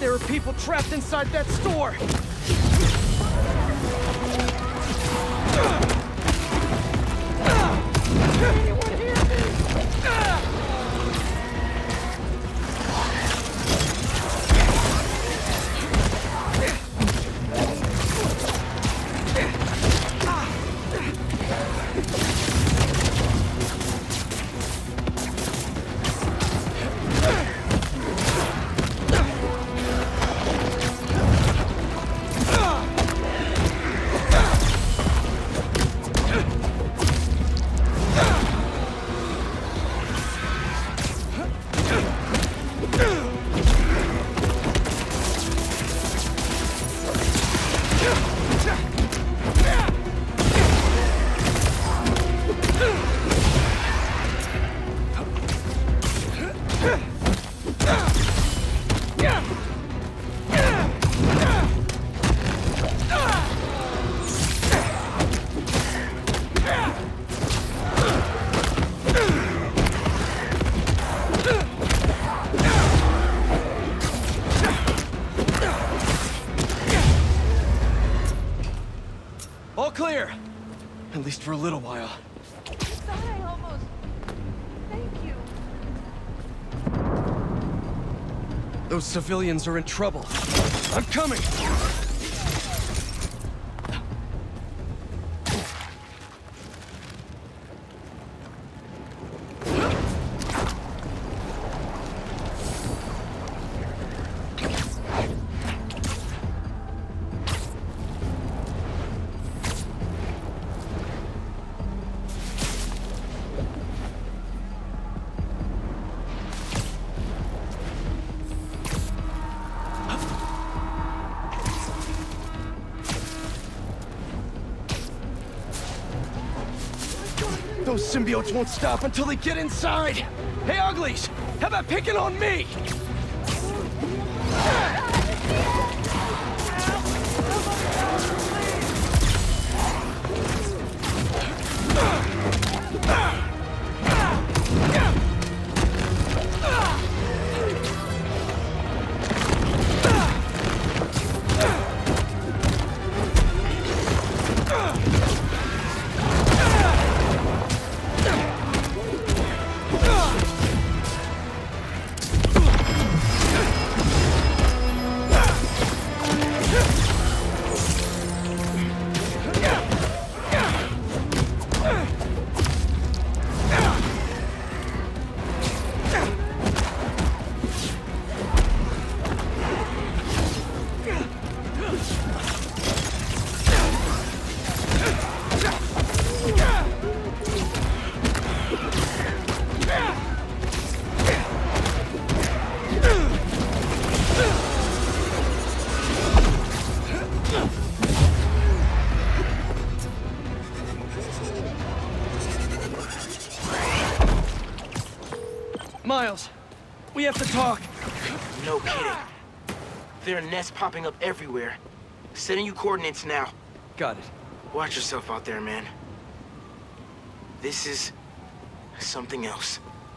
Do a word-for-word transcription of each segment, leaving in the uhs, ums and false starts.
There are people trapped inside that store! Anyone hear me? Clear! At least for a little while. I thought I almost... Thank you. Those civilians are in trouble. I'm coming! Those symbiotes won't stop until they get inside! Hey, uglies! How about picking on me? Miles, we have to talk. No kidding. There are nests popping up everywhere. Sending you coordinates now. Got it. Watch yourself out there, man. This is something else.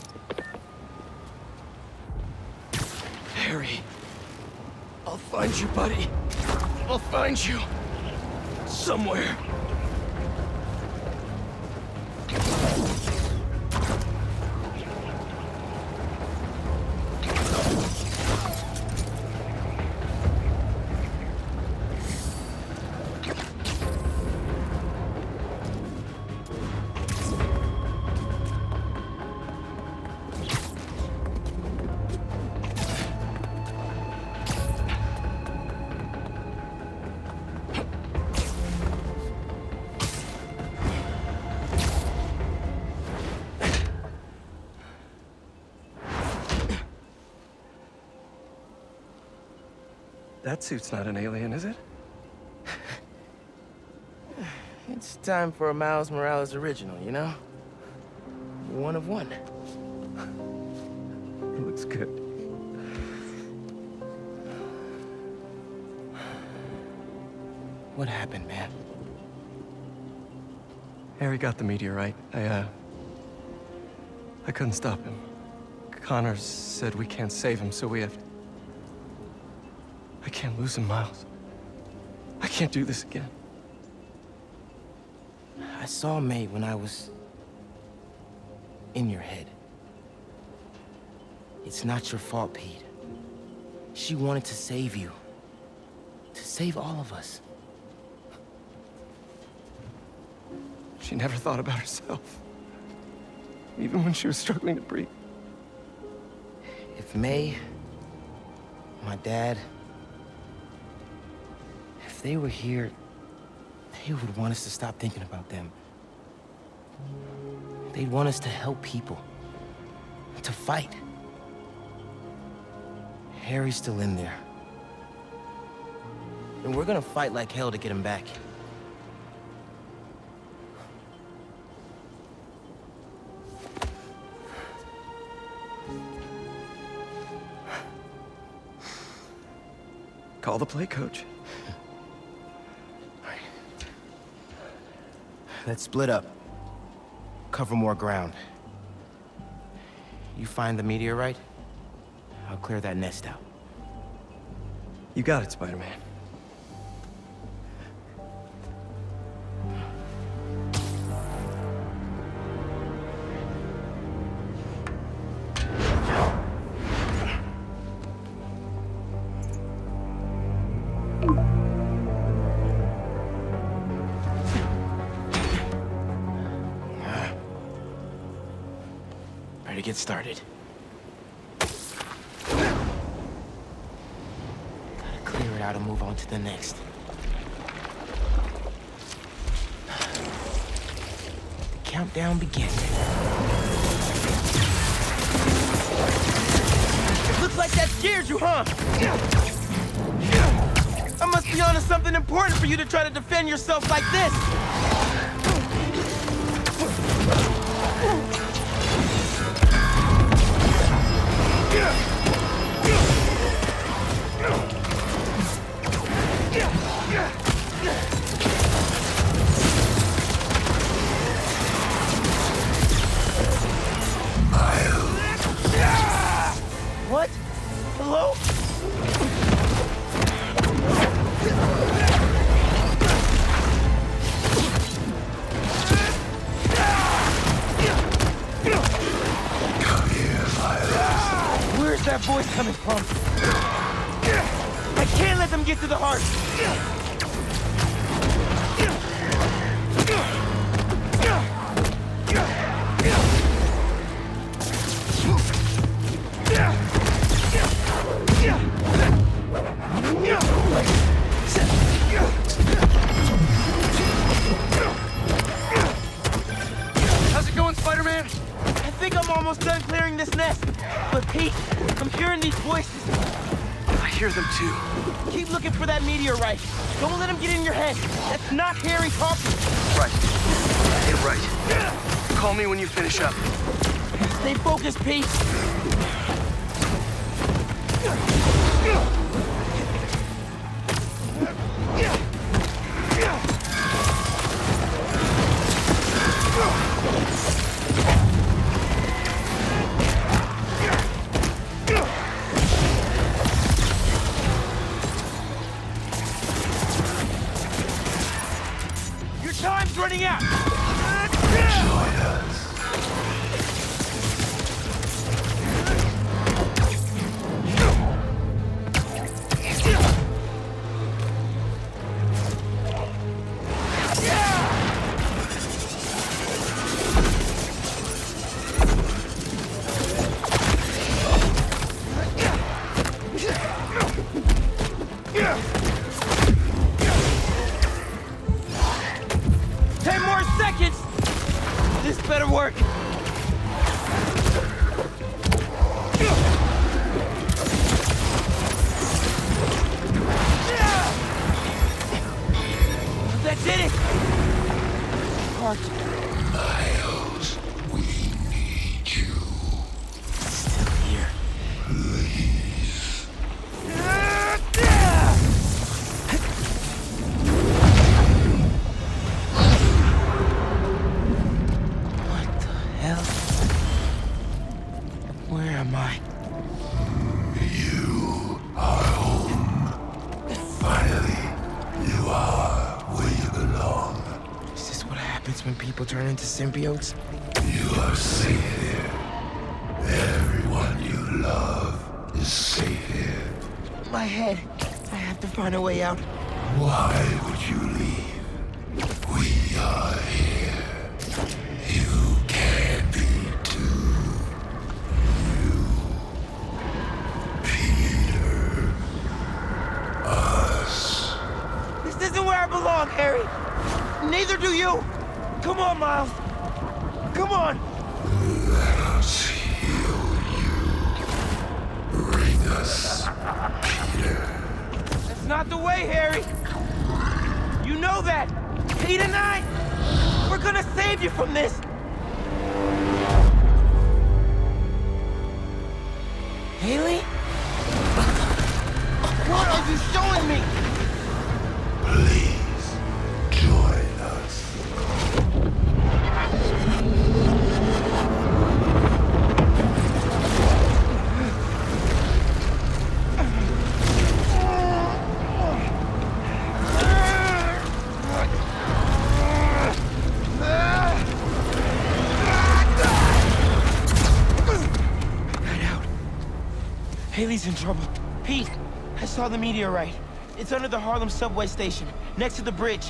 Harry, I'll find you, buddy. I'll find you. Somewhere. That suit's not an alien, is it? It's time for a Miles Morales original, you know? One of one. It looks good. What happened, man? Harry got the meteorite. I, uh... I couldn't stop him. Connor said we can't save him, so we have... I can't lose him, Miles. I can't do this again. I saw May when I was in your head. It's not your fault, Pete. She wanted to save you. To save all of us. She never thought about herself. Even when she was struggling to breathe. If May, my dad, if they were here, they would want us to stop thinking about them. They'd want us to help people. To fight. Harry's still in there. And we're gonna fight like hell to get him back. Call the play, coach. Let's split up. Cover more ground. You find the meteorite, I'll clear that nest out. You got it, Spider-Man. Ready to get started. Clear it out and move on to the next. The countdown begins. It looks like that scared you, huh? I must be onto something important for you to try to defend yourself like this. What? Hello? Come here, Miles. Where's that voice coming from? I can't let them get to the heart. How's it going, Spider-Man? I think I'm almost done clearing this nest. But Pete, I'm hearing these voices. I hear them too. Keep looking for that meteorite. Don't let him get in your head. That's not Harry talking. Right. You're right. Call me when you finish up. Stay focused, Pete. Your time's running out. Join us. Ten more seconds! This better work. That did it! Heart. Miles, we need you. Still here. Please. What the hell? Where am I? You are home. happens when people turn into symbiotes? You are safe here. Everyone you love is safe here. My head. I have to find a way out. Why would you leave? We are here. You can be too. You, Peter, us. This isn't where I belong, Harry. Neither do you. Come on, Miles. Come on. Let us heal you. Bring us Peter. That's not the way, Harry. You know that. Pete and I, we're gonna save you from this. Haley? What are you showing me? Please join us. Haley's in trouble. Pete, I saw the meteorite. It's under the Harlem subway station, next to the bridge.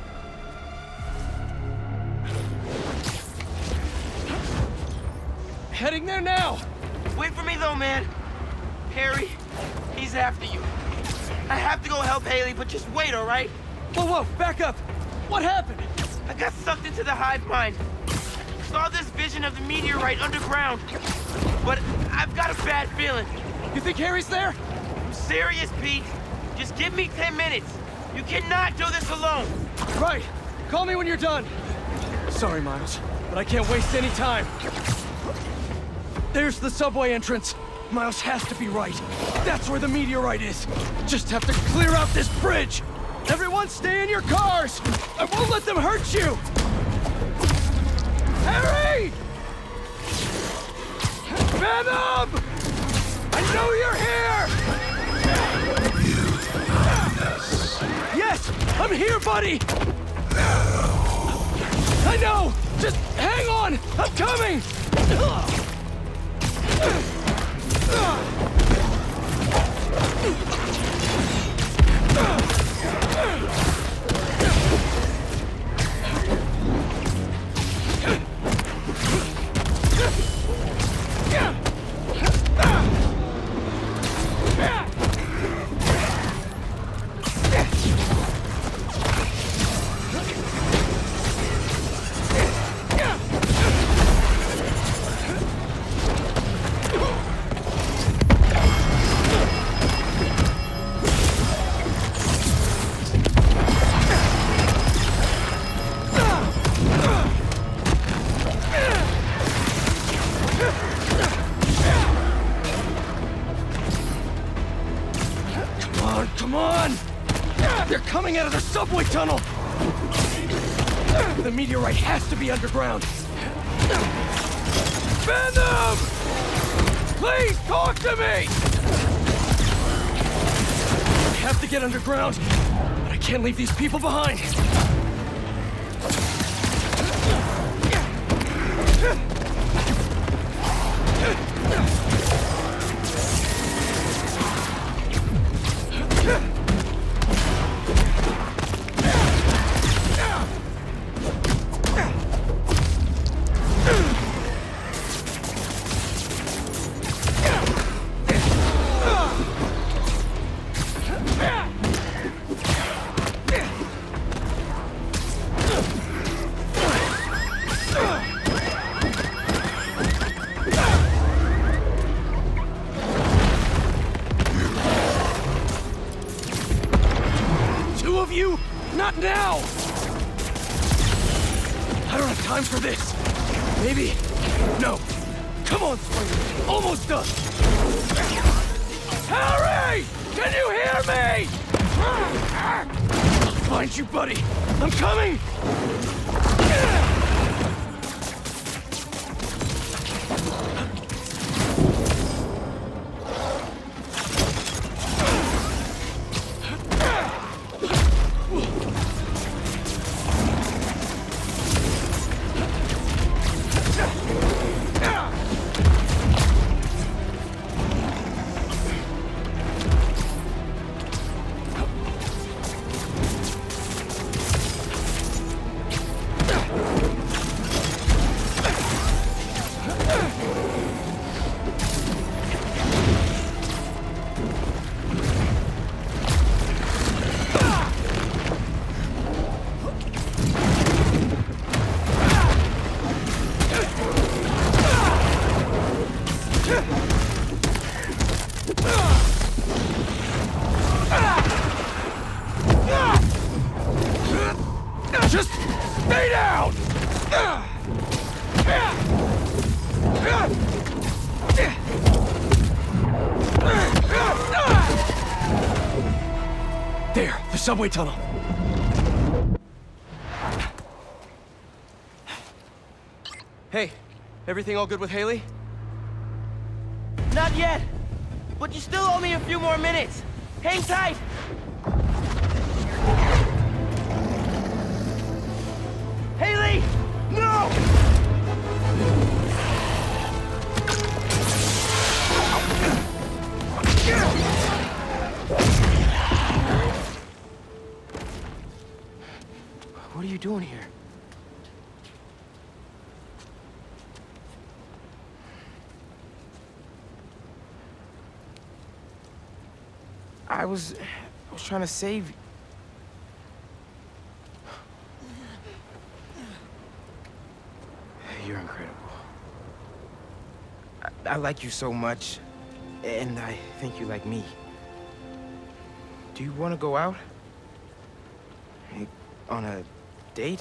Heading there now! Wait for me though, man. Harry, he's after you. I have to go help Haley, but just wait, all right? Whoa, whoa, back up! What happened? I got sucked into the hive mind. Saw this vision of the meteorite underground. But I've got a bad feeling. You think Harry's there? I'm serious, Pete. Just give me ten minutes. You cannot do this alone. Right. Call me when you're done. Sorry, Miles, but I can't waste any time. There's the subway entrance. Miles has to be right. That's where the meteorite is. Just have to clear out this bridge. Everyone stay in your cars. I won't let them hurt you. Harry! Venom! I know you're here! You find us. Yes, I'm here, buddy! I know! Just hang on! I'm coming! Come on! They're coming out of the subway tunnel! The meteorite has to be underground! Venom! Please talk to me! I have to get underground, but I can't leave these people behind! You? Not now! I don't have time for this. Maybe. No. Come on, Spider. Almost done. Harry! Can you hear me? I'll find you, buddy. I'm coming! The subway tunnel. Hey, everything all good with Haley? Not yet, but you still owe me a few more minutes. Hang tight. Haley! No! What are you doing here? I was... I was trying to save you. You're incredible. I, I like you so much, and I think you like me. Do you want to go out? Like, on a date?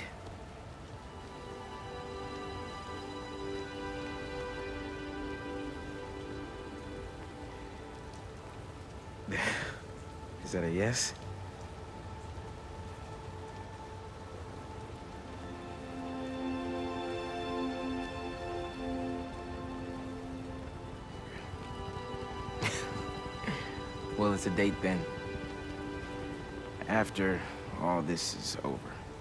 Is that a yes? Well, it's a date then. After all this is over.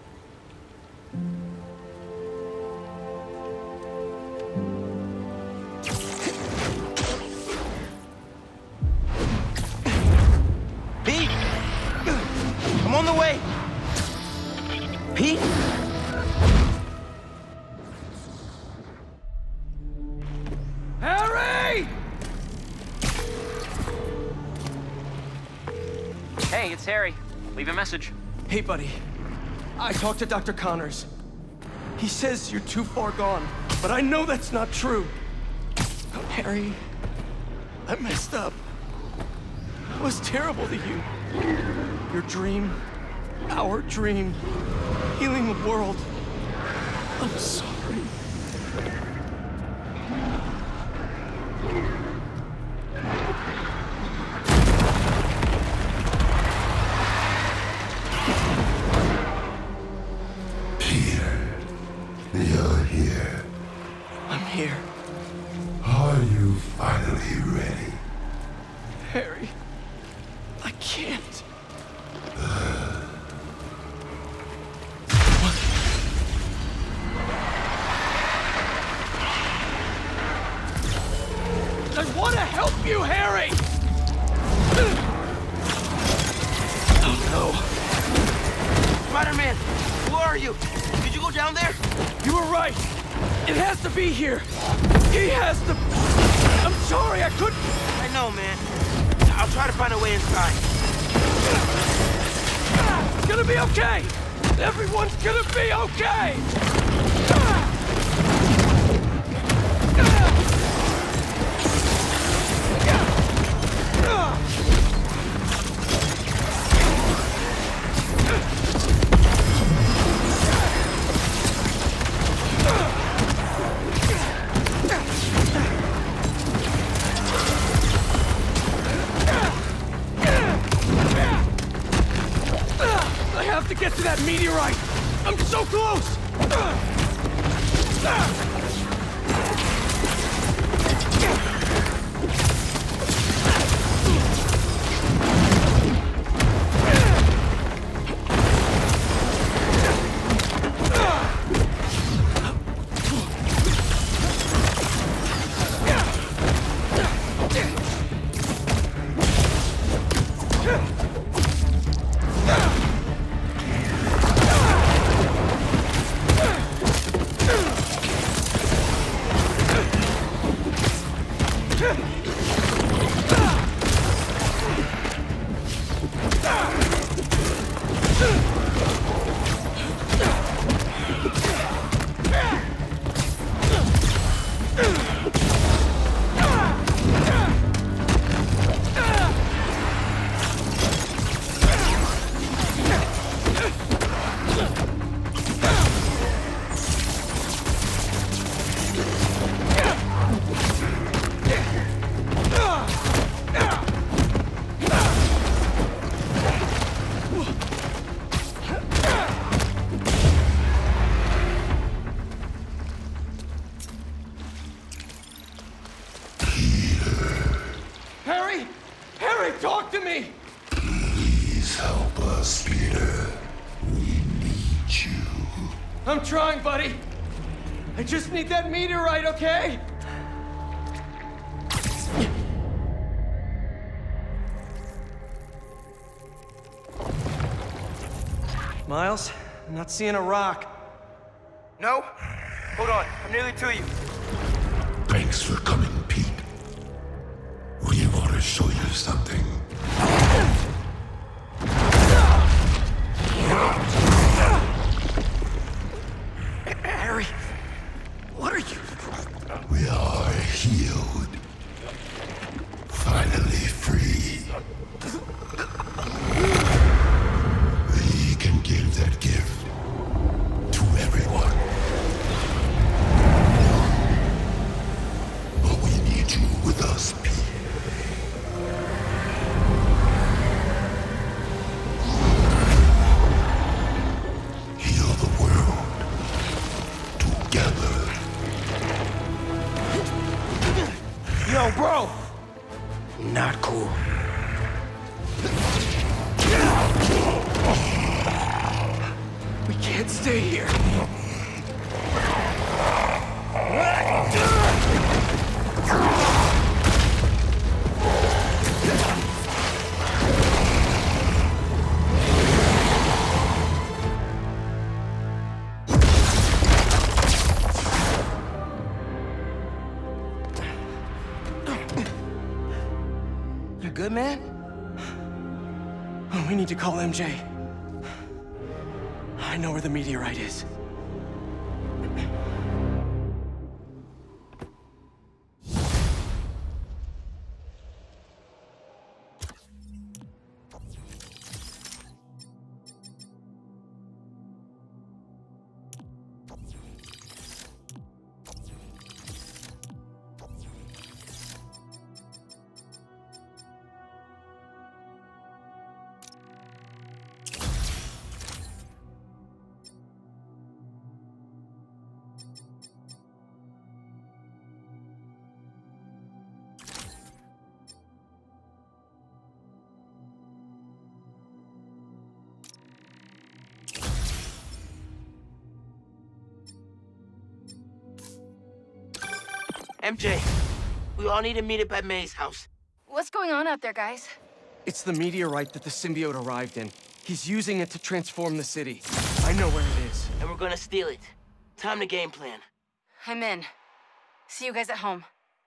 Pete! I'm on the way! Pete? Harry! Hey, it's Harry. Leave a message. Hey, buddy. I talked to Doctor Connors. He says you're too far gone, but I know that's not true. Harry, I messed up. I was terrible to you. Your dream, our dream, healing the world. I'm sorry. You're here. I'm here. Are you finally ready? Harry, I can't. I want to help you, Harry! Oh, no. Spider-Man, where are you? Did you go down there? You were right. It has to be here. He has to... I'm sorry, I couldn't... I know, man. I'll try to find a way inside. It's gonna be okay. Everyone's gonna be okay. I have to get to that meteorite. I'm so close. talk to me! Please help us, Peter. We need you. I'm trying, buddy. I just need that meteorite, okay? Miles, I'm not seeing a rock. No? Hold on, I'm nearly to you. Thanks for coming, Pete. We want to show you something. Harry, what are you? We are healed. Finally free. We can give that gift to everyone. But we need you with us, Pete. Heal the world together. Yo, bro! Not cool. We can't stay here. You good, man? Oh, we need to call M J. I know where the meteorite is. M J, we all need to meet up at May's house. What's going on out there, guys? It's the meteorite that the symbiote arrived in. He's using it to transform the city. I know where it is. And we're gonna steal it. Time to game plan. I'm in. See you guys at home.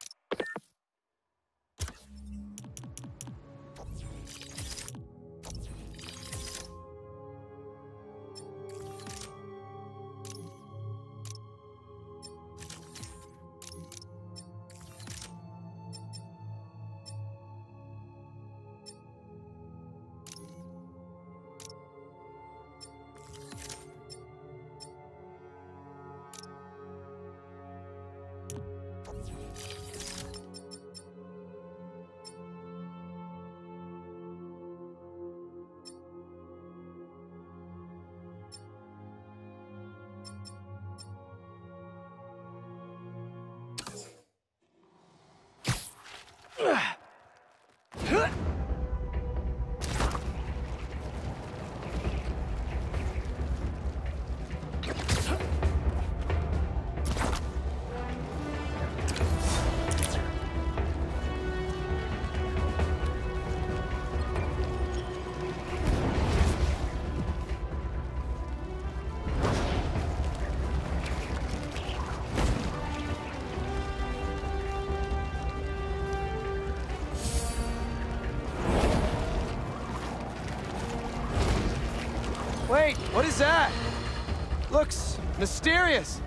Wait, what is that? Looks mysterious.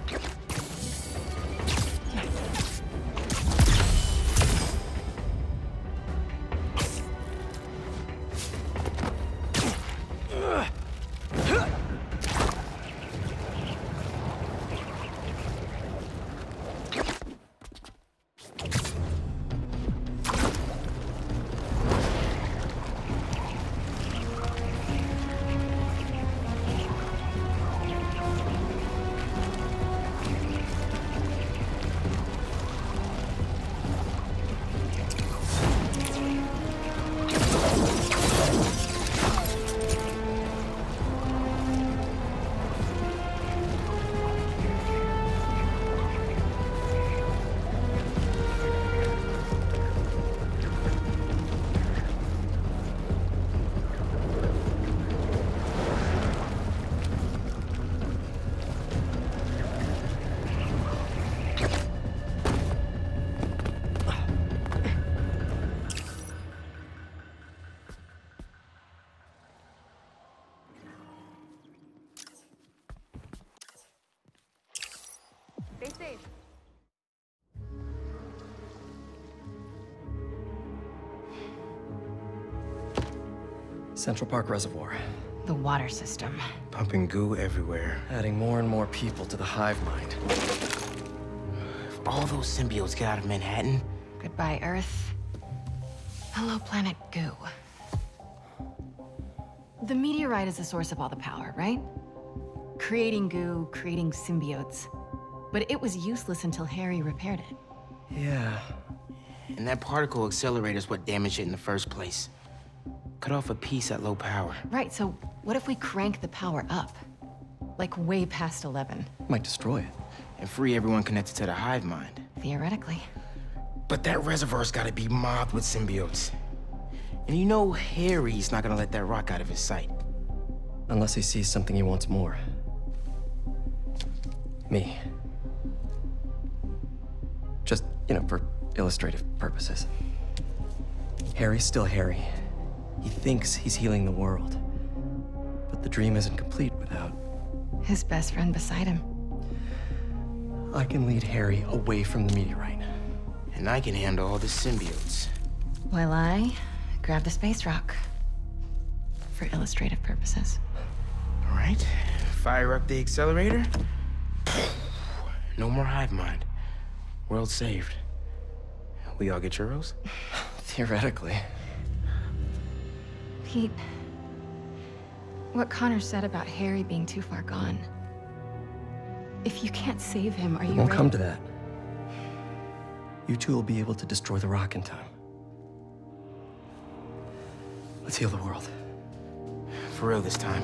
Central Park Reservoir. The water system. Pumping goo everywhere. Adding more and more people to the hive mind. If all those symbiotes get out of Manhattan... Goodbye, Earth. Hello, planet goo. The meteorite is the source of all the power, right? Creating goo, creating symbiotes. But it was useless until Harry repaired it. Yeah. And that particle accelerator is what damaged it in the first place. Cut off a piece at low power. Right, so what if we crank the power up? Like way past eleven. Might destroy it. And free everyone connected to the hive mind. Theoretically. But that reservoir's gotta be mobbed with symbiotes. And you know Harry's not gonna let that rock out of his sight. Unless he sees something he wants more. Me. Just, you know, for illustrative purposes. Harry's still Harry. He thinks he's healing the world. But the dream isn't complete without... his best friend beside him. I can lead Harry away from the meteorite. And I can handle all the symbiotes. While I grab the space rock. For illustrative purposes. All right, fire up the accelerator. No more hive mind. World saved. We all get churros? Theoretically. Pete, what Connor said about Harry being too far gone. If you can't save him, are you It won't ready? come to that. You two will be able to destroy the rock in time. Let's heal the world. For real this time.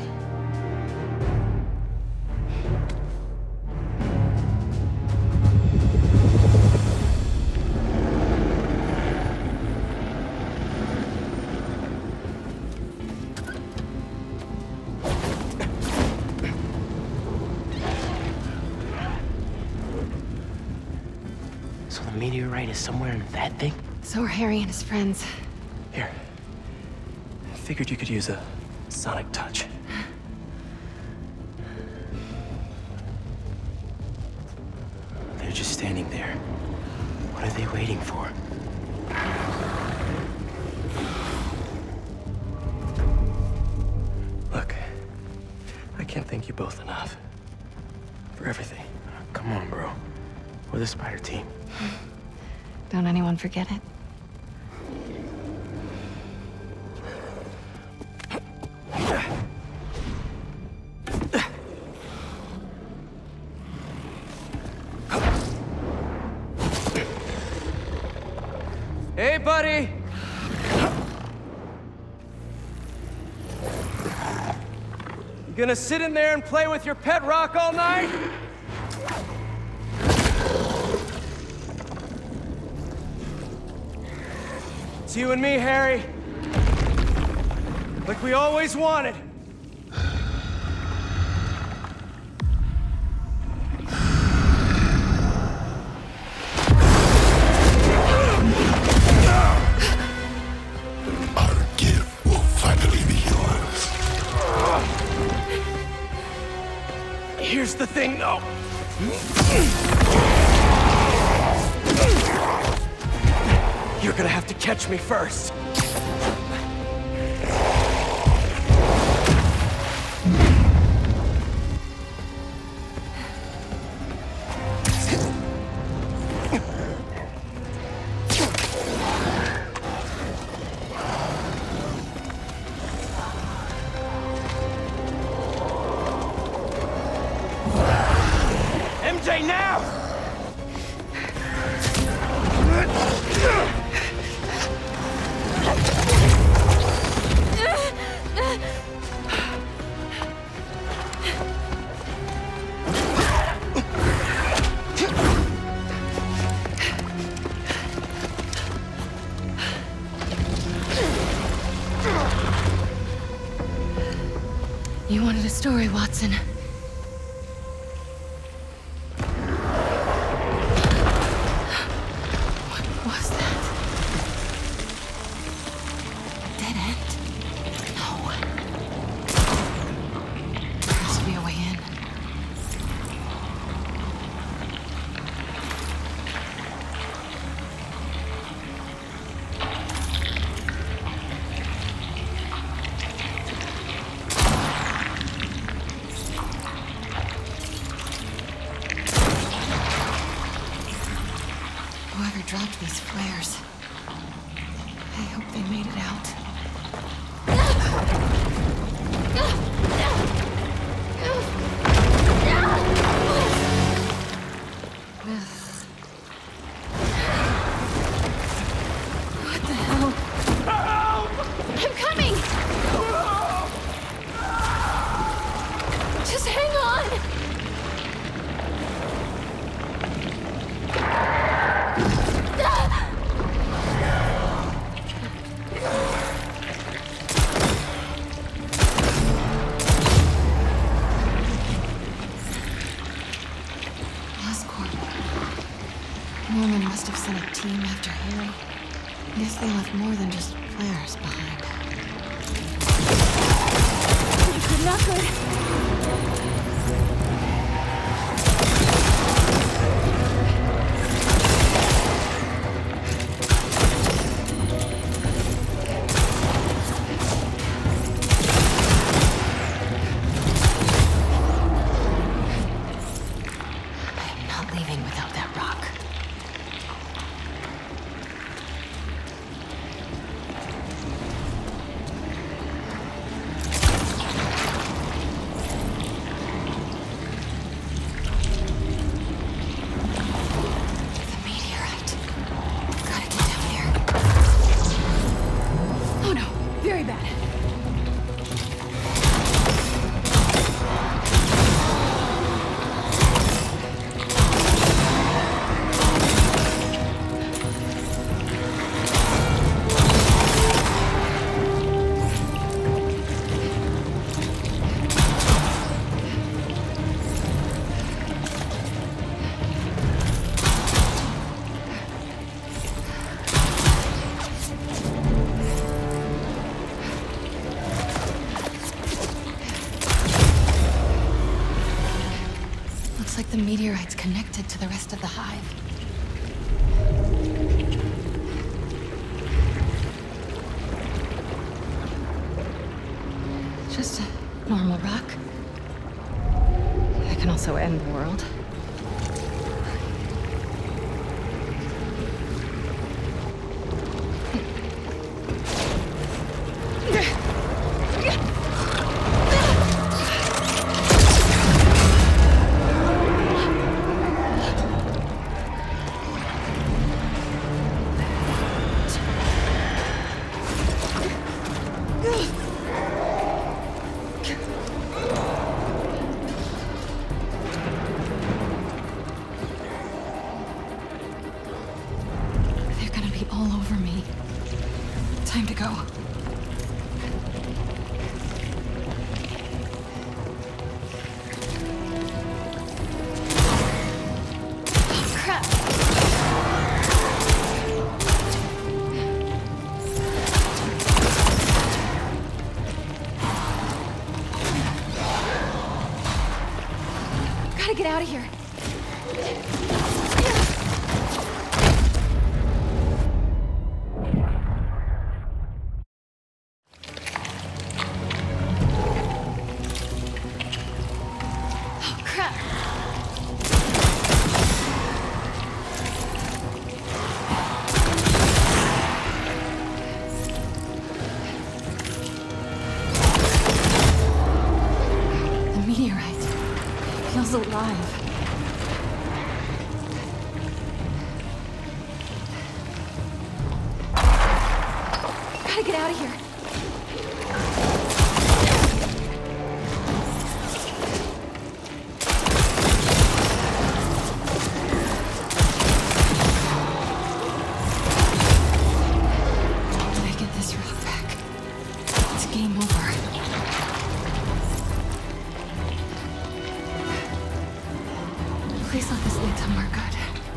So the meteorite is somewhere in that thing? So are Harry and his friends. Here. I figured you could use a sonic touch. They're just standing there. What are they waiting for? Look, I can't thank you both enough. For everything. Come on, bro. We're the Spider team. Don't anyone forget it. Hey, buddy! You gonna sit in there and play with your pet rock all night? It's you and me, Harry. Like we always wanted. Our gift will finally be yours. Here's the thing, though. You're gonna have to catch me first. M J, now! You wanted a story, Watson. What was that? Dead end? No. There has to be a way in. I hope they made it out. What the hell? I'm coming! Just hang on! Norman must have sent a team after Harry. Guess they left more than just flares behind. Good, not good. I am not leaving without that rock. Looks like the meteorite's connected to the rest of the hive. Just a normal rock. That can also end the world. All over me. Time to go. Oh, crap! Gotta get out of here. Feels alive. Gotta get out of here. If I get this rock back, it's game over. Please let this lead somewhere good.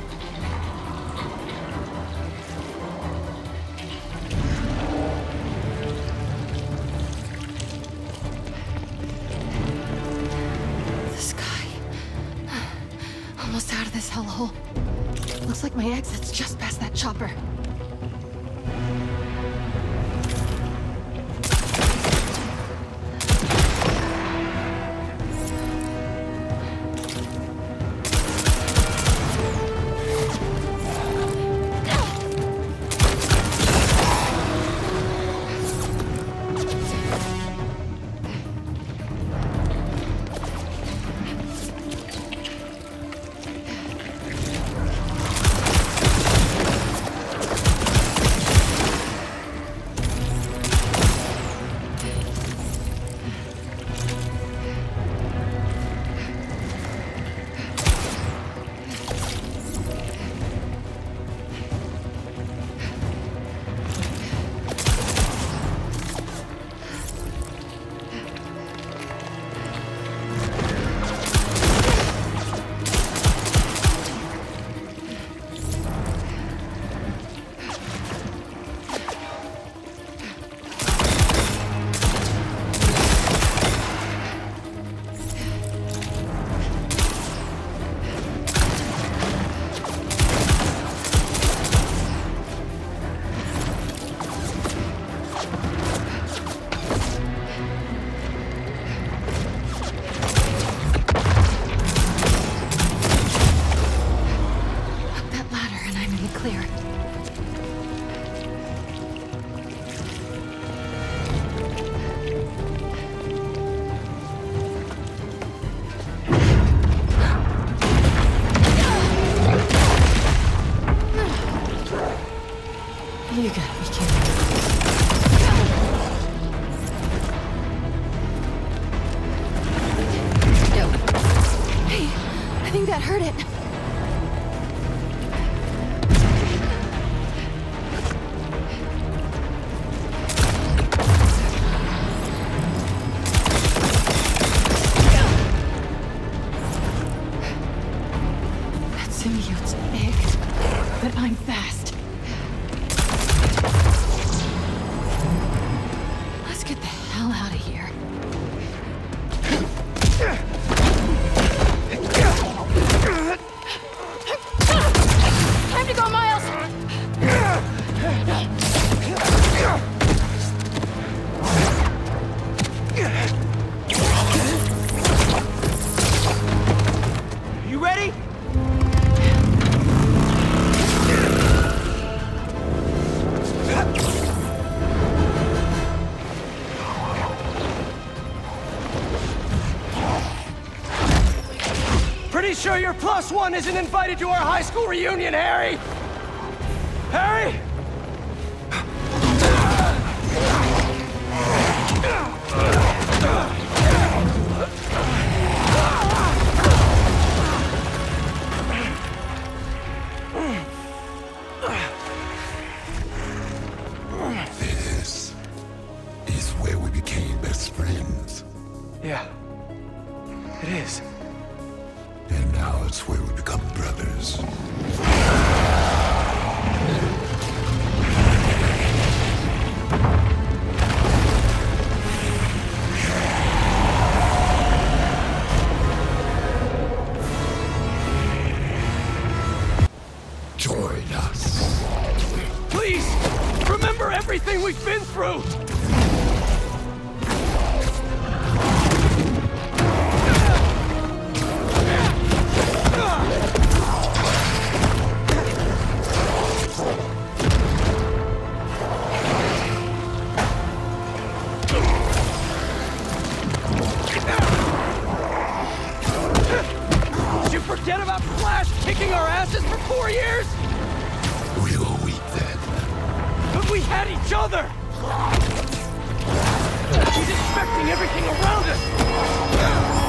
The sky. Almost out of this hellhole. Looks like my exit's just past that chopper. heard it. That symbiote's big, but I'm fast. Let's get the hell out of here. Time to go, Miles! You ready? Pretty sure your plus one isn't invited to our high school reunion, Harry! Harry! This is where we became best friends. Yeah, it is. And now it's where we become brothers. Join us. Please, remember everything we've been through! Did you forget about Flash kicking our asses for four years? We were weak then. But we had each other! He's expecting everything around us!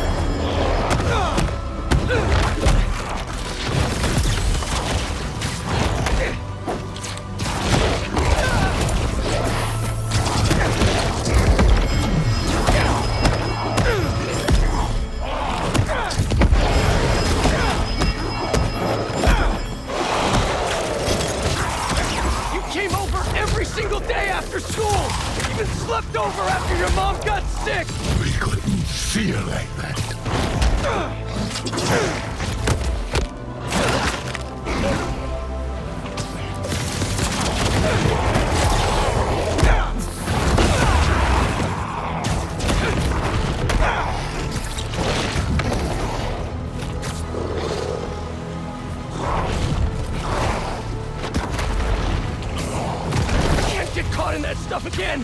You came over every single day after school! Even slept over after your mom got sick! We couldn't feel like that. Can't get caught in that stuff again!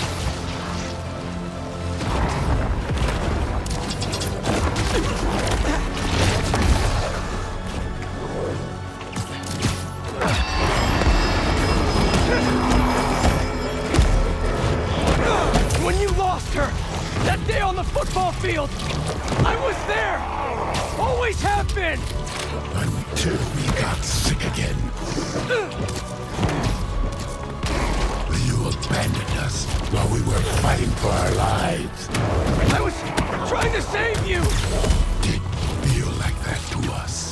When you lost her, that day on the football field, I was there! Always have been! Until we got sick again. You abandoned us while we were fighting for our lives. I was trying to save you! Did feel like that to us.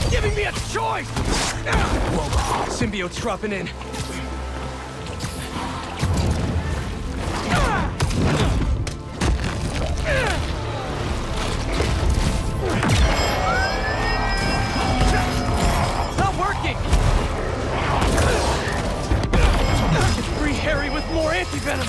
giving me a choice! Whoa, symbiote's dropping in. Not working! I can free Harry with more anti-venom!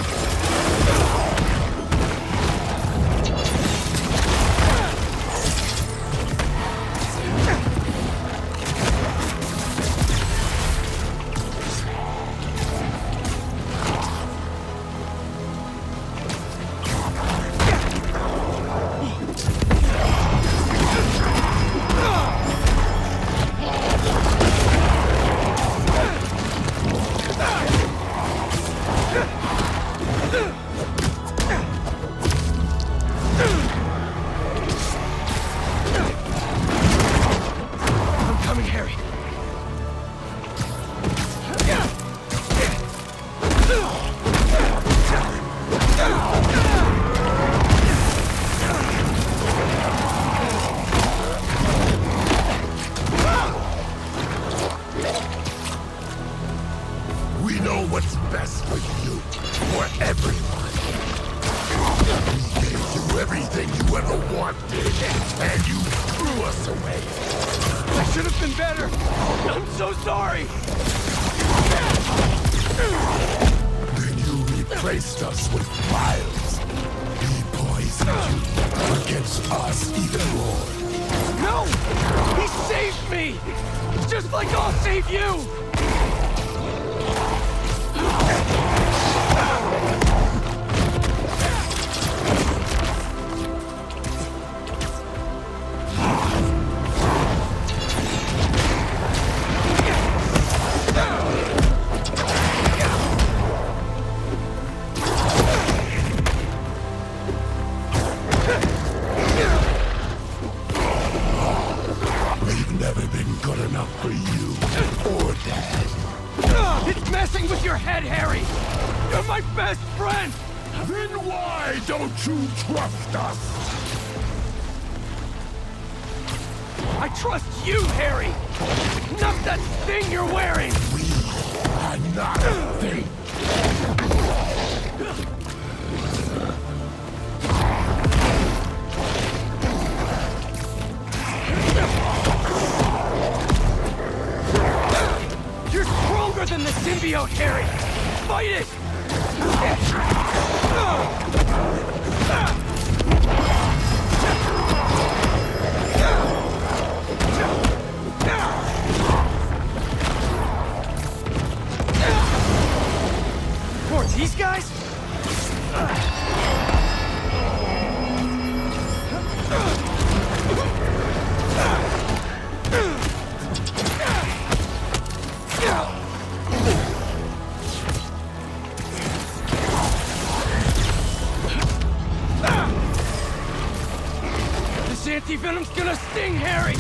Venom's gonna sting Harry!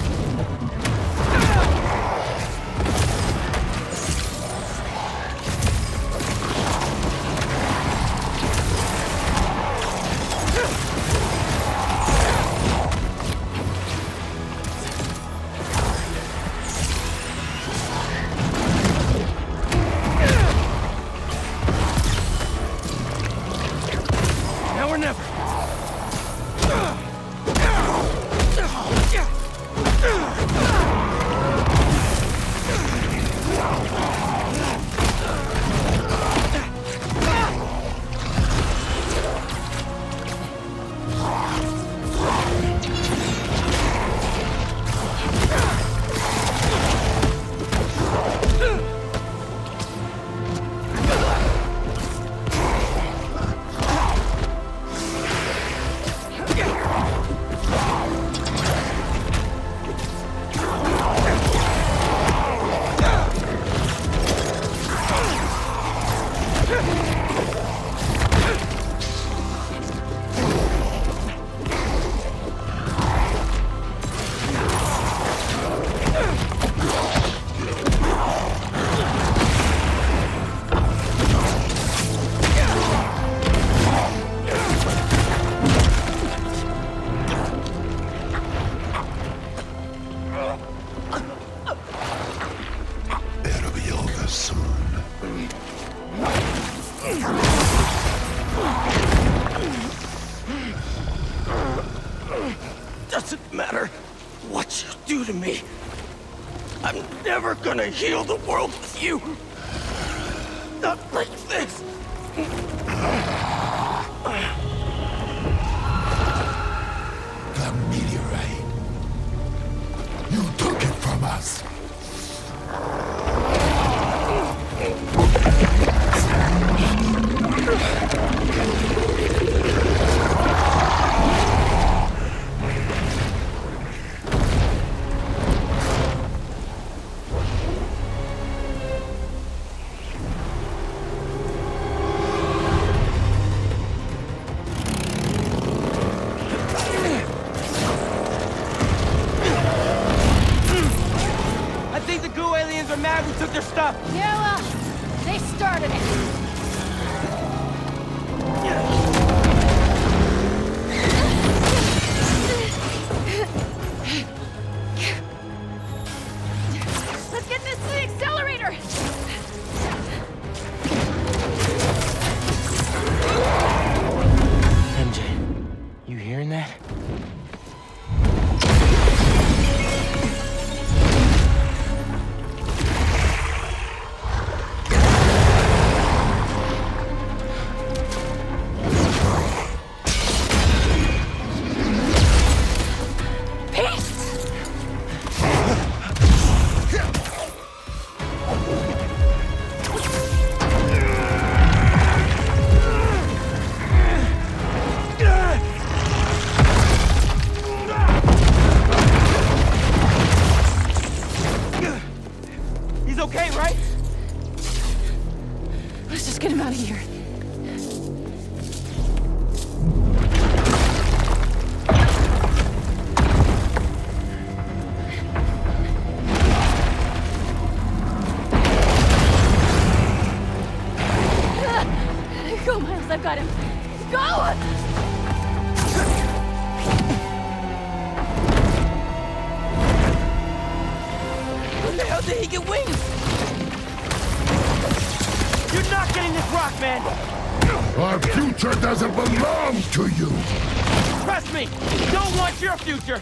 Now or never. do to me. I'm never gonna heal the world with you. Not like this. The meteorite. You took it from us. Yeah, well, they started it. Let's get this to the accelerator! M J, you hearing that? I've got him. Go! When the hell did he get wings? You're not getting this rock, man! Our future doesn't belong to you! Trust me! Don't want your future!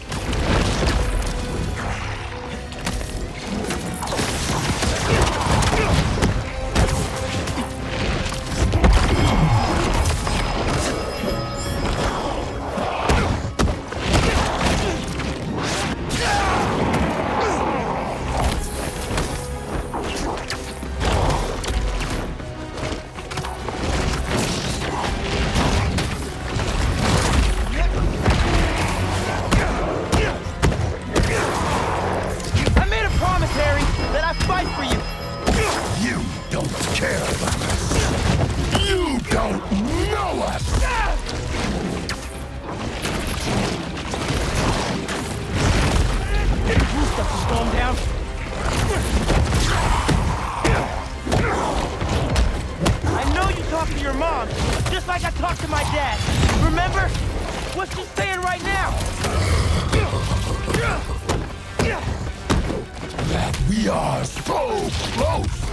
We are so close!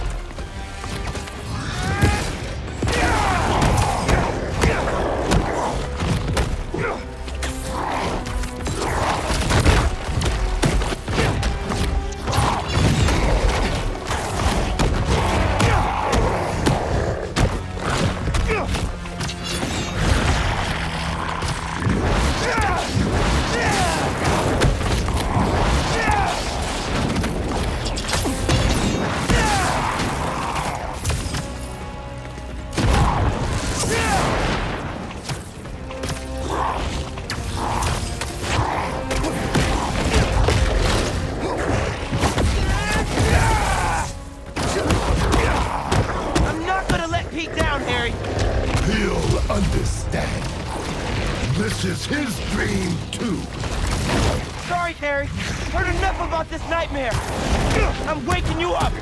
Understand. This is his dream, too. Sorry, Harry. Heard enough about this nightmare. I'm waking you up.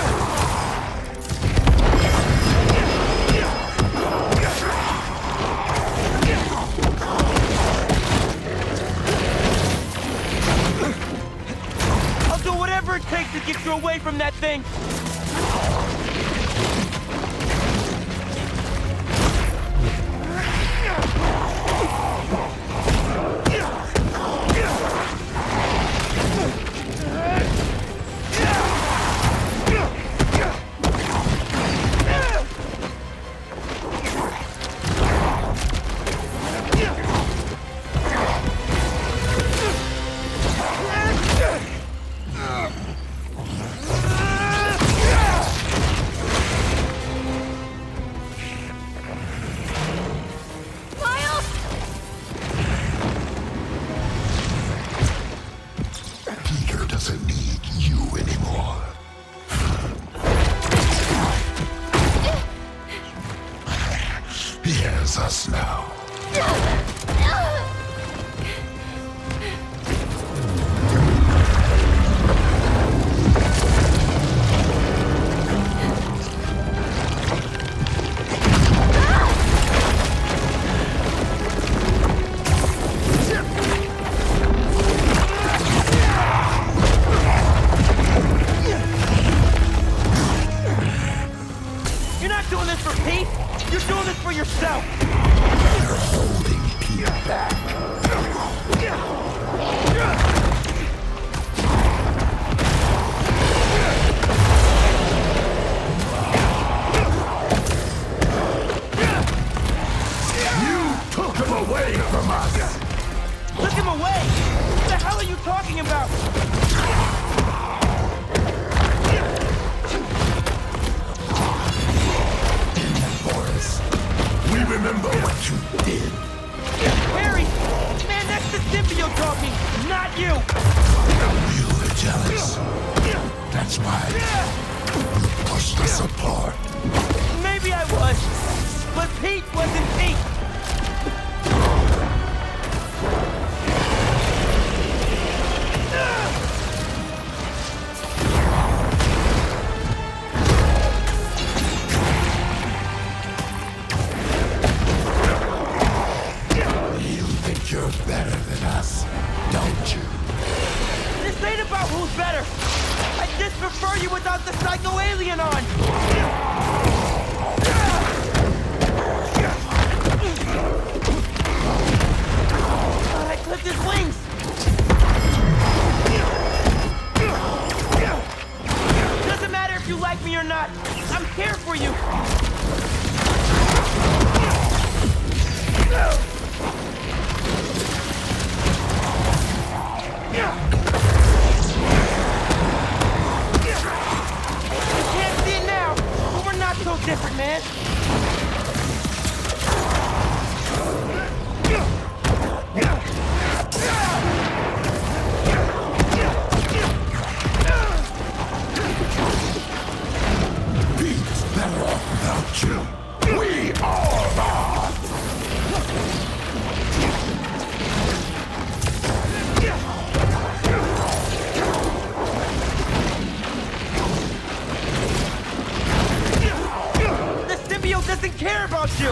I'll do whatever it takes to get you away from that thing. It's us now. You're not doing this for Pete! You're doing this for yourself! You're holding Pete back. You took him away from us! Took him away! What the hell are you talking about? We remember what you did. Harry! Man, that's the symbiote talking, not you! You were jealous. That's why you pushed us apart. Maybe I was, but Pete wasn't Pete! You're better than us, don't you? This ain't about who's better! I just prefer you without the psycho-alien on! God, I clipped his wings! Doesn't matter if you like me or not, I'm here for you! So different, man. Pete's better off without you. We all are. Doesn't care about you!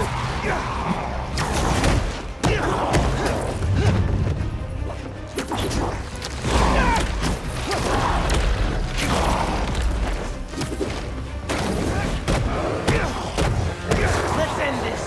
Let's end this!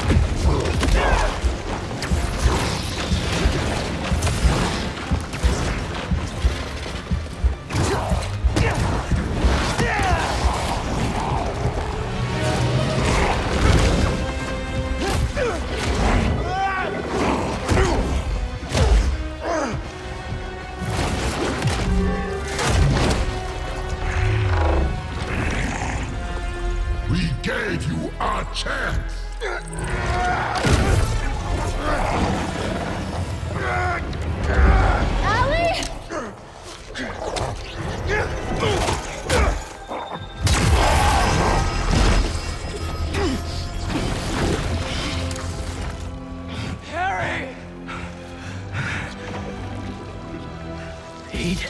We gave you our chance. Allie? Harry! Pete?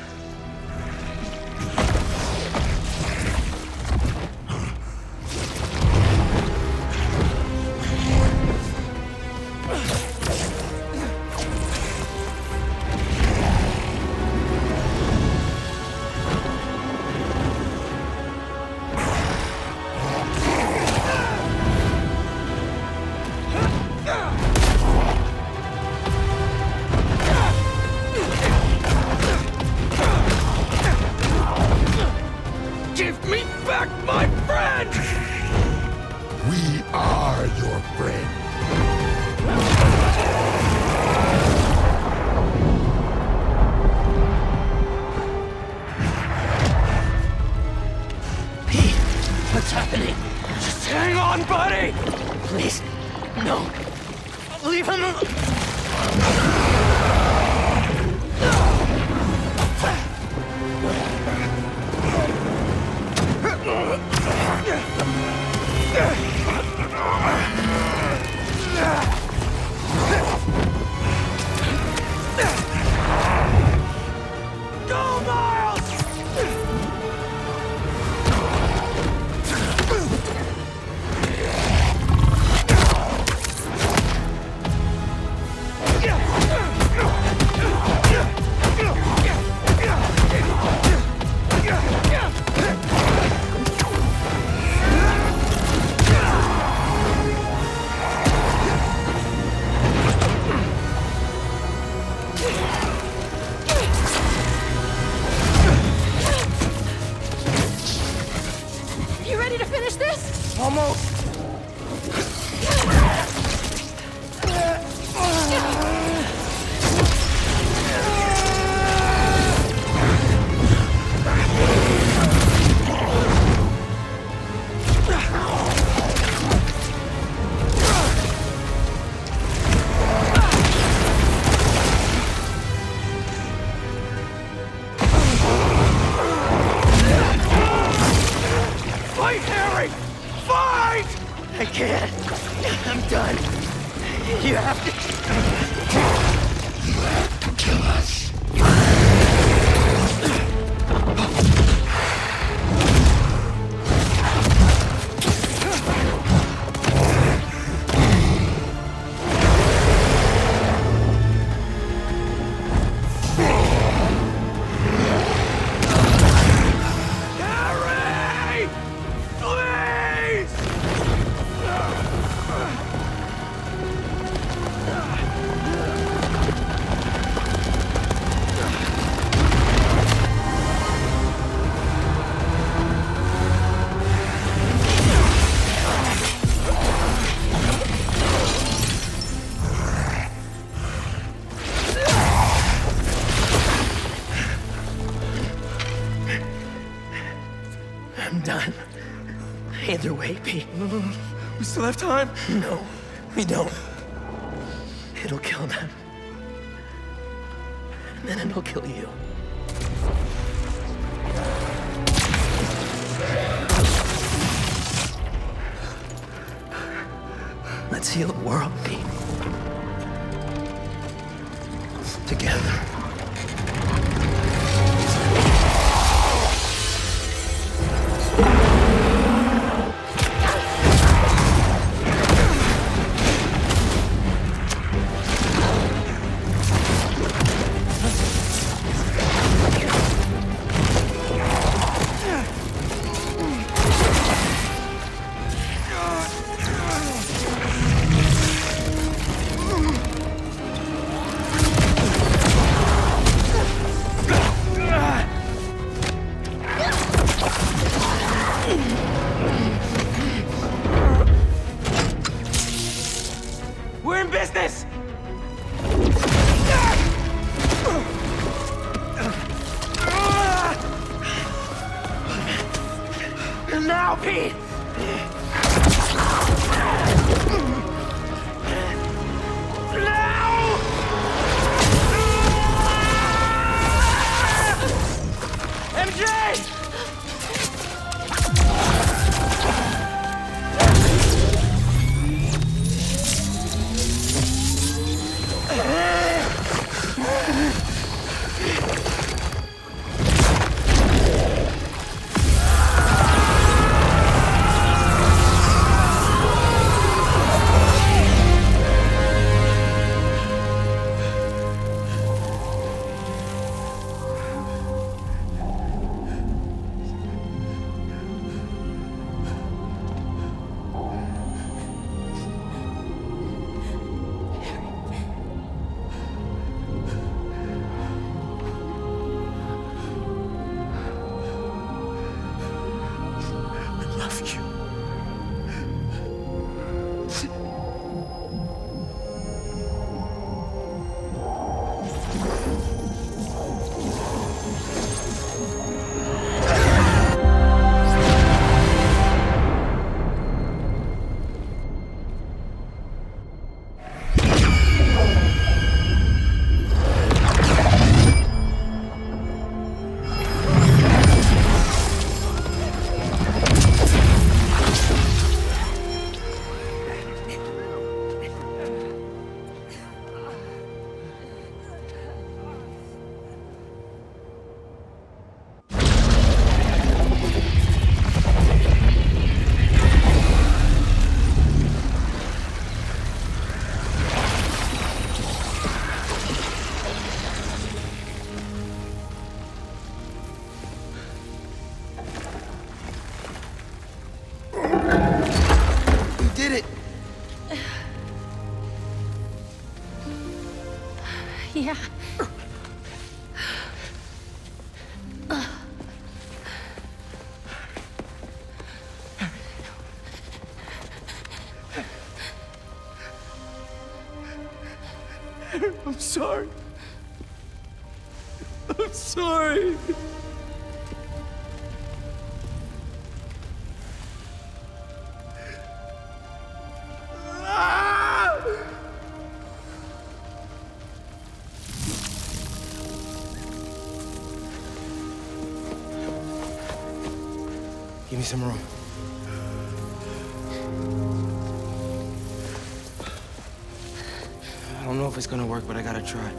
We are your friend. Pete, what's happening? Just hang on, buddy! Please, no. Leave him alone. Go, Miles! You ready to finish this? Almost. Fight, Harry! Fight! I can't. I'm done. You have to. Kill us. Harry! Please! I'm done. Either way, Pete. We still have time? No, we don't. It'll kill them. And then it'll kill you. Let's heal the world, Pete. Together. We're in business! Now, Pete! M J! I'm sorry. I'm sorry. Give me some room. I don't know if it's gonna work, but I gotta try.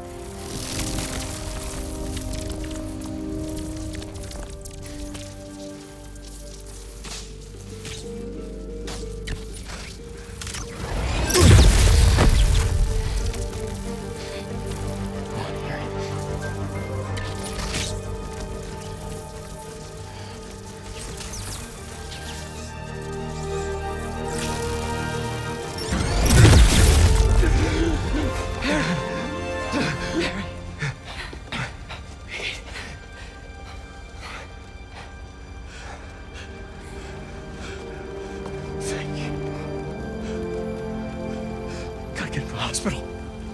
Get to the hospital.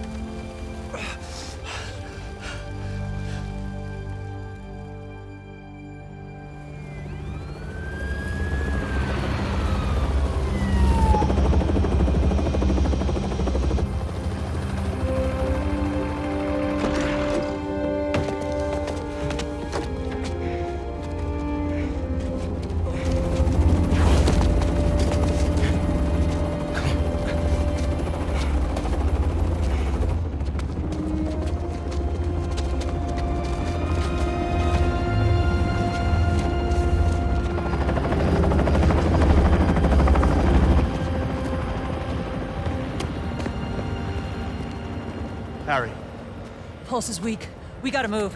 Harry. Pulse is weak. We gotta move.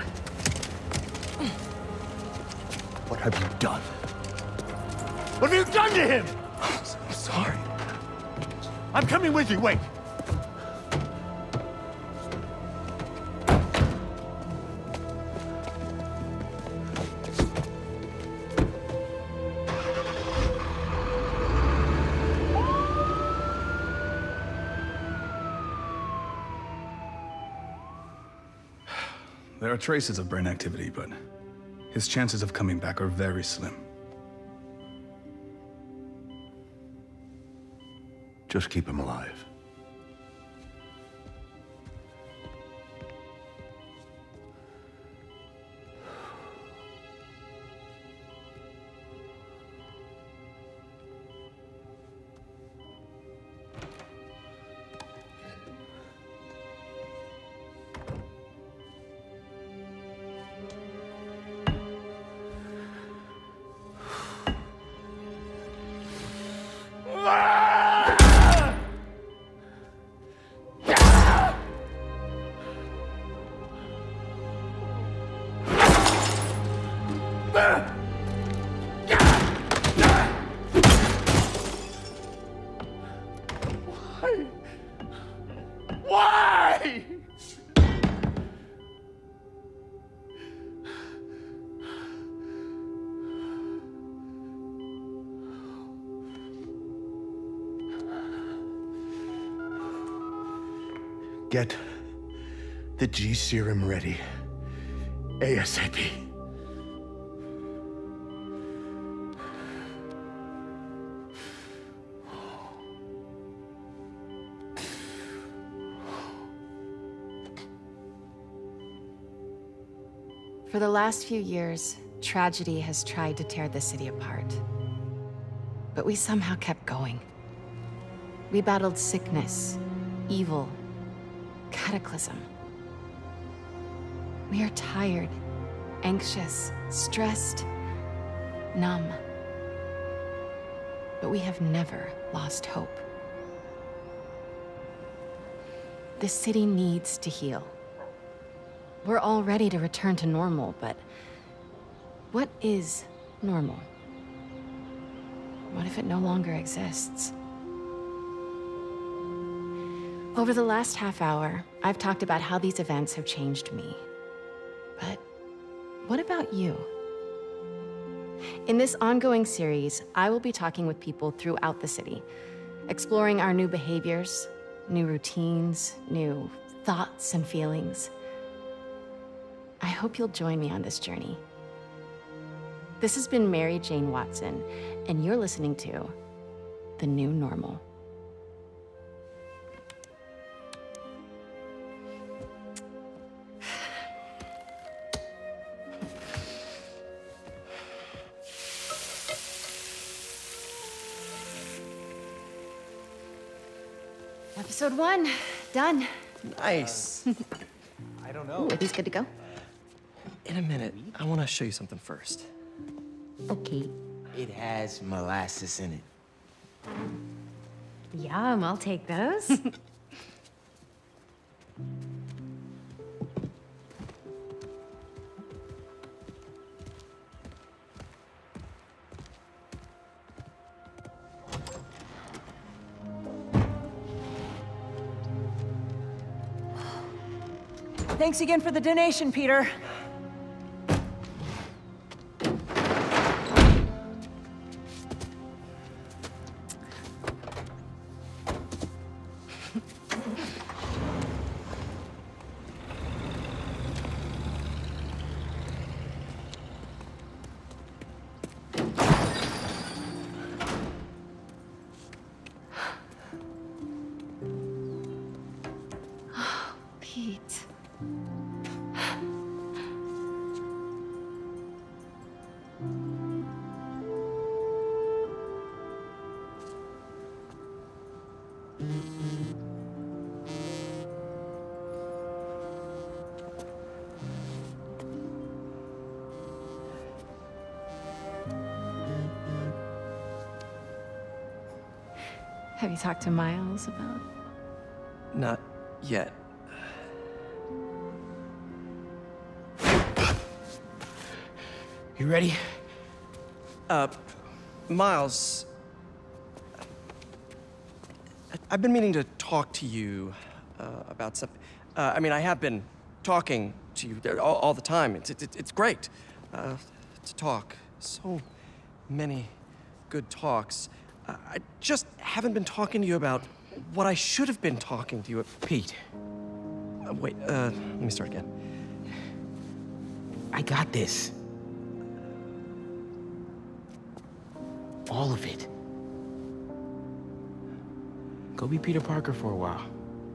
What have you done? What have you done to him? I'm sorry. I'm coming with you, wait. There are traces of brain activity, but his chances of coming back are very slim. Just keep him alive. Why? Get the G serum ready. ASAP. For the last few years, tragedy has tried to tear the city apart. But we somehow kept going. We battled sickness, evil, cataclysm. We are tired, anxious, stressed, numb. But we have never lost hope. The city needs to heal. We're all ready to return to normal, but what is normal? What if it no longer exists? Over the last half hour, I've talked about how these events have changed me. But what about you? In this ongoing series, I will be talking with people throughout the city, exploring our new behaviors, new routines, new thoughts and feelings. I hope you'll join me on this journey. This has been Mary Jane Watson, and you're listening to The New Normal. Episode one, done. Nice. I don't know. Ooh, are these good to go? In a minute, I want to show you something first. Okay. It has molasses in it. Yum, I'll take those. Thanks again for the donation, Peter. Pete. Have you talked to Miles about? Not yet. You ready? Uh, Miles, I- I've been meaning to talk to you uh, about something. Uh, I mean, I have been talking to you there all, all the time. It's, it's, it's great uh, to talk. So many good talks. Uh, I just haven't been talking to you about what I should have been talking to you about. Pete. Uh, wait, uh, let me start again. I got this. All of it. Go be Peter Parker for a while.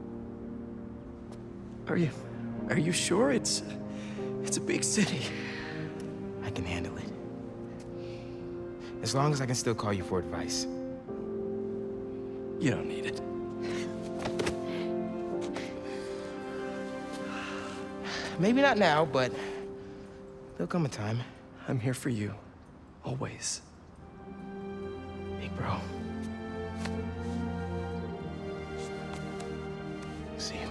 Are you, are you sure? It's, it's a big city. I can handle it. As long as I can still call you for advice. You don't need it. Maybe not now, but there'll come a time. I'm here for you, always. Big bro. See you.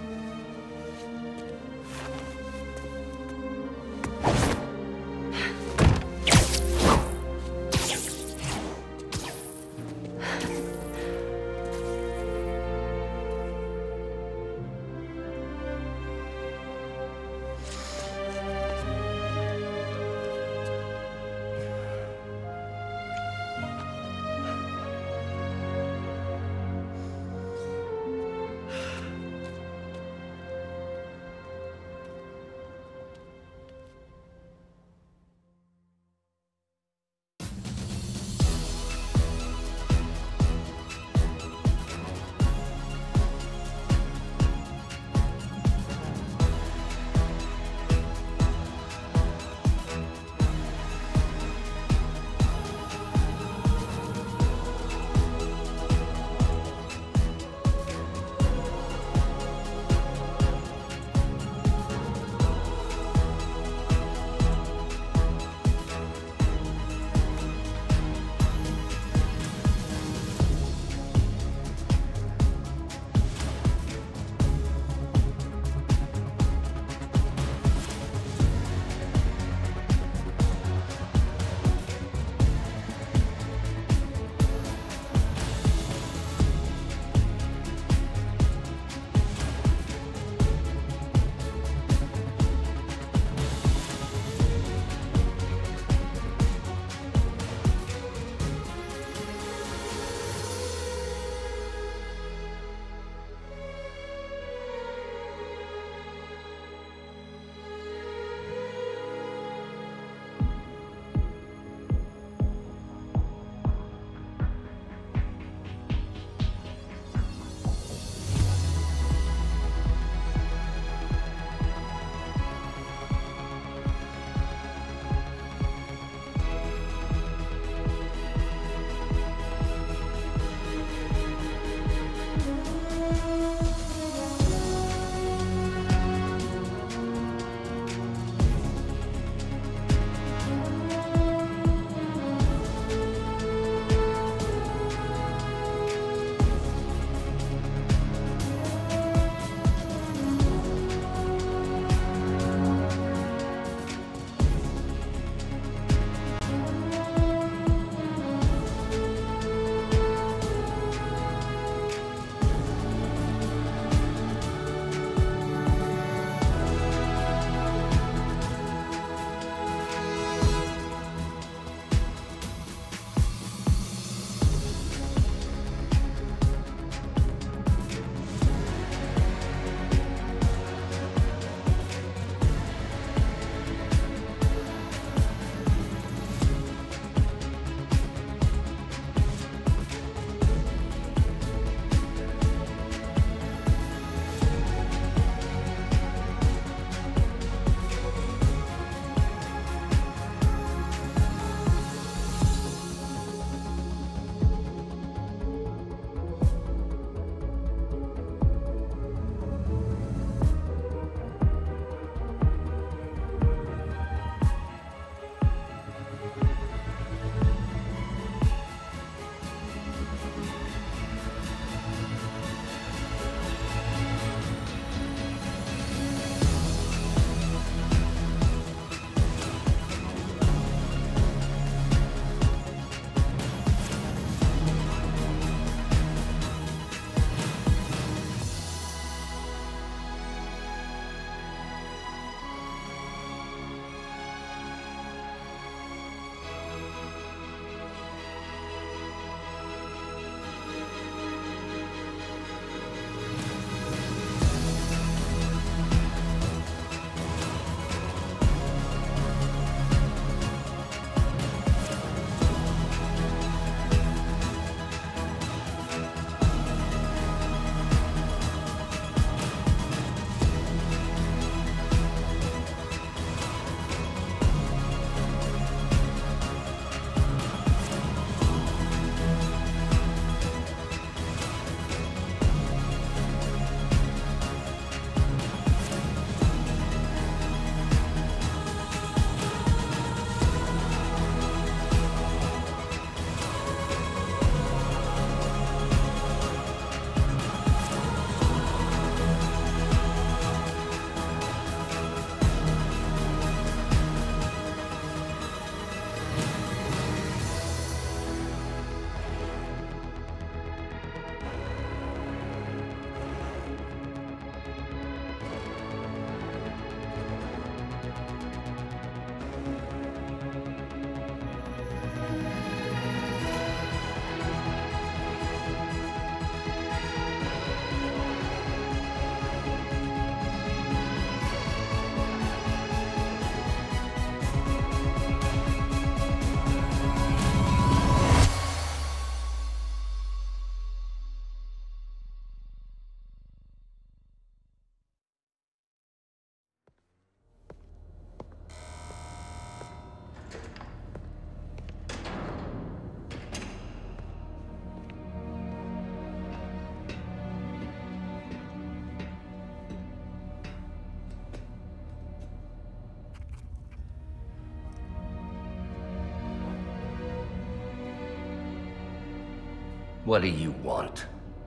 What do you want?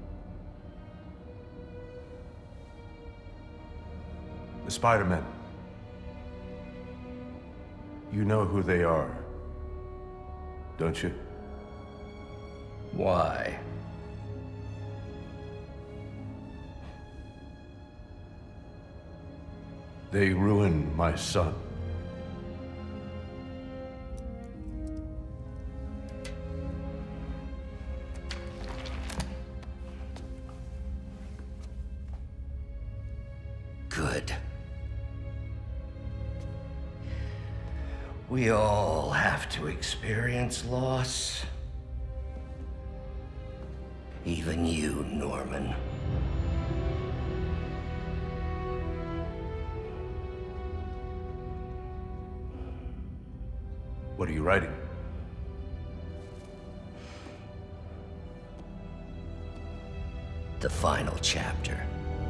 The Spider-Men. You know who they are, don't you? Why? They ruined my son. Good. We all have to experience loss. Even you, Norman. What are you writing? The final chapter.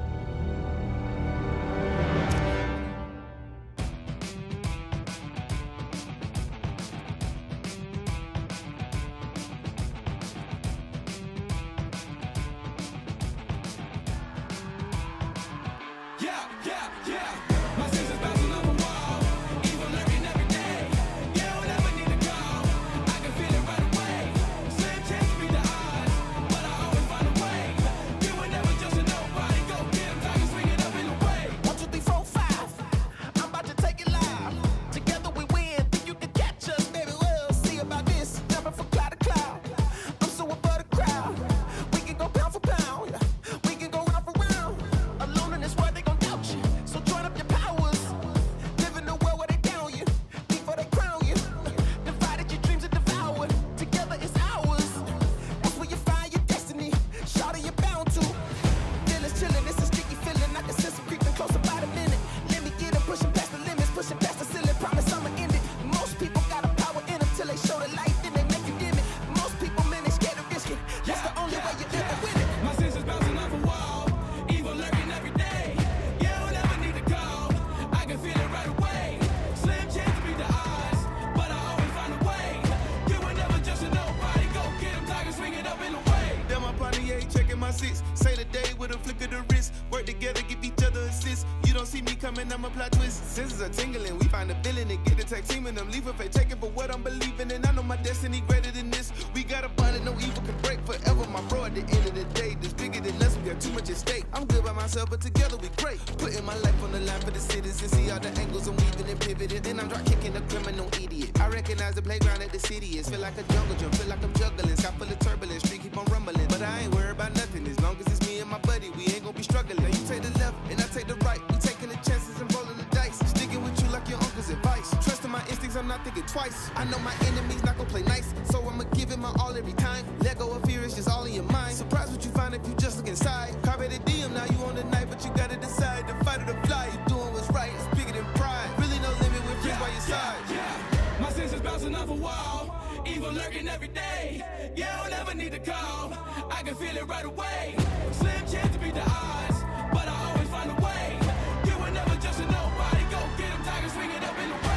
Say the day with a flick of the wrist. Work together, give each other assists. You don't see me coming, I'ma plot twist. Senses are tingling, we find a villain and get the tag team and them leave a fake checking for what I'm believing in. I know my destiny greater than this. We got a bond that no evil can break forever, my bro. At the end of the day, this bigger than us, we got too much at stake. I'm good by myself, but together we great. Putting my life on the line for the citizens. See all the angles I'm weaving and pivoting. Then I'm drop kicking a criminal idiot. I recognize the playground that the city is. Feel like a jungle gym, feel like I'm juggling. Sky full of turbulence, street keep on rumbling. But I ain't worried about nothing as long as it's me and my buddy. We ain't gonna be struggling. Now you take the left and I take the right. We taking the chances and rolling the dice. Sticking with you like your uncle's advice. Trusting my instincts, I'm not thinking twice. I know my enemy's not gonna play nice, so I'ma give it my all every time. Let go of fear, it's just all in your mind. Surprise what you find if you just look inside. Carpe the diem, now you on the night, but you gotta decide to fight or to fly. You doing what's right, it's bigger than pride. Really no limit with friends by your side. Yeah, my senses bouncing off a wall. Evil lurking every day. Yeah, I don't ever need to call. I can feel it right away. Slim chance to beat the odds, but I always find a way. You were never just a nobody. Go get him, tiger, swing it up in the way.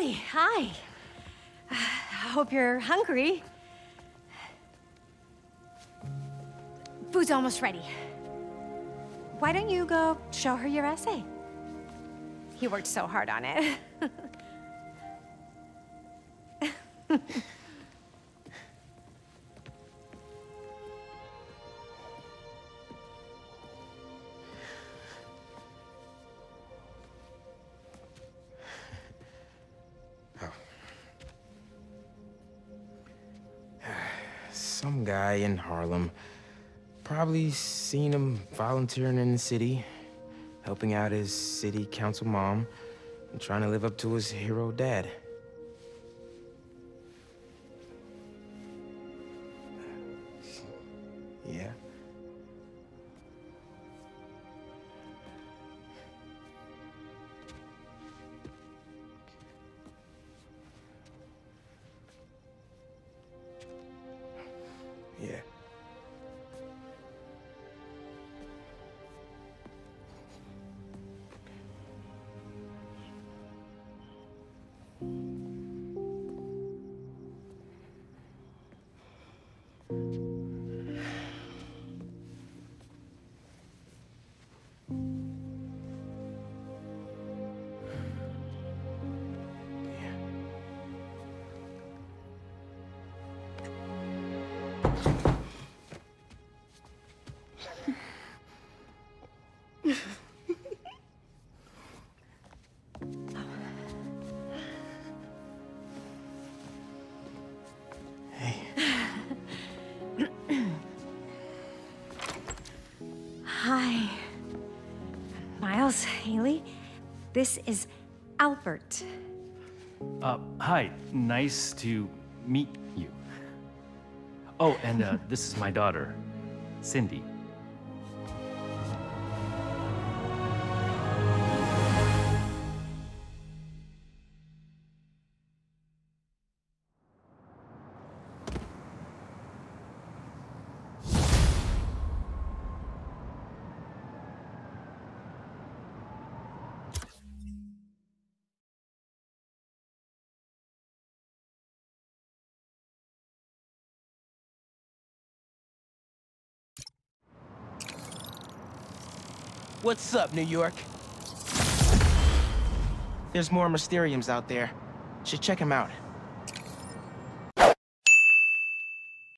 Hey, hi. I hope you're hungry. Food's almost ready. Why don't you go show her your essay? You worked so hard on it. Some guy in Harlem. Probably seen him volunteering in the city, helping out his city council mom, and trying to live up to his hero dad. Yeah. Yeah. Hi. Miles, Haley, this is Albert. Uh, hi. Nice to meet you. Oh, and uh, this is my daughter, Cindy. What's up, New York? There's more Mysteriums out there. Should check them out.